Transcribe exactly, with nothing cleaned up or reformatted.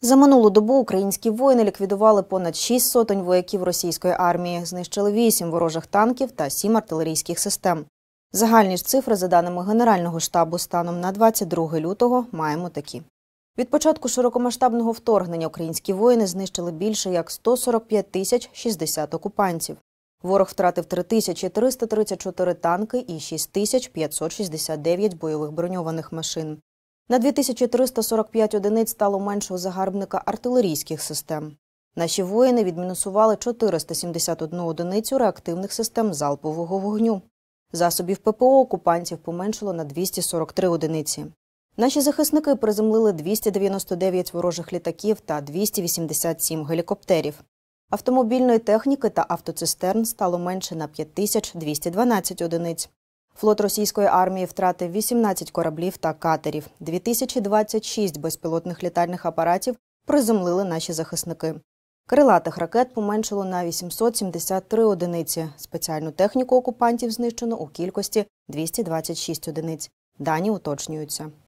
За минулу добу українські воїни ліквідували понад шість сотень вояків російської армії, знищили вісім ворожих танків та сім артилерійських систем. Загальні ж цифри, за даними Генерального штабу, станом на двадцять друге лютого маємо такі. Від початку широкомасштабного вторгнення українські воїни знищили більше як сто сорок п'ять тисяч шістдесят окупантів. Ворог втратив три тисячі триста тридцять чотири танки і шість тисяч п'ятсот шістдесят дев'ять бойових броньованих машин. На дві тисячі триста сорок п'ять одиниць стало менше у загарбника артилерійських систем. Наші воїни відмінусували чотириста сімдесят одну одиницю реактивних систем залпового вогню. Засобів ППО окупантів поменшало на двісті сорок три одиниці. Наші захисники приземлили двісті дев'яносто дев'ять ворожих літаків та двісті вісімдесят сім гелікоптерів. Автомобільної техніки та автоцистерн стало менше на п'ять тисяч двісті дванадцять одиниць. Флот російської армії втратив вісімнадцять кораблів та катерів. дві тисячі двадцять шість безпілотних літальних апаратів приземлили наші захисники. Крилатих ракет поменшало на вісімсот сімдесят три одиниці. Спеціальну техніку окупантів знищено у кількості двісті двадцять шість одиниць. Дані уточнюються.